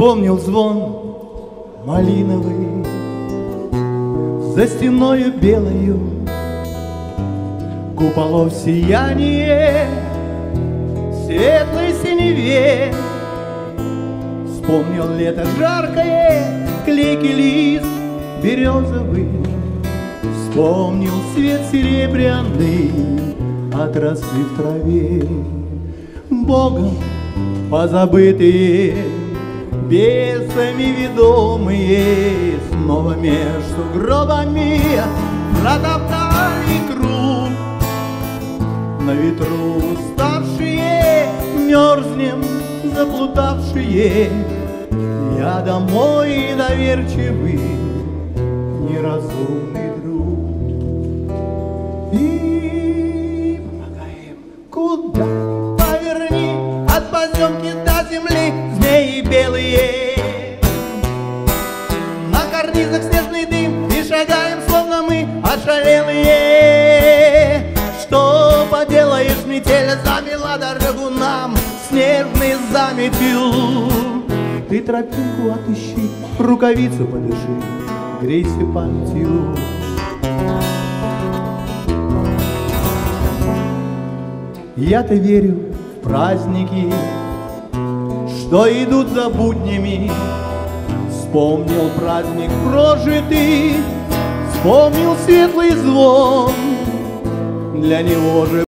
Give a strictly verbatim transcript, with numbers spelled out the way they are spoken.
Вспомнил звон малиновый за стеною белою, куполов сияние светлой синеве. Вспомнил лето жаркое, клейкий лист березовый. Вспомнил свет серебряный от росы в траве. Богом позабытые, бесами ведомые, снова меж сугробами протоптали круг. На ветру уставшие, мерзнем заплутавшие, я домой доверчивый, неразумный друг. И помогаем, куда поверни, от поземки до земли змеи белые. На карнизах снежный дым, и шагаем, словно мы ошалелые. Что поделаешь, метель замела дорогу нам, снежный заметил. Ты тропинку отыщи, рукавицу подыши, грейся памятью. Я-то верю в праздники, что идут за буднями. Вспомнил праздник прожитый, вспомнил светлый звон. Для него же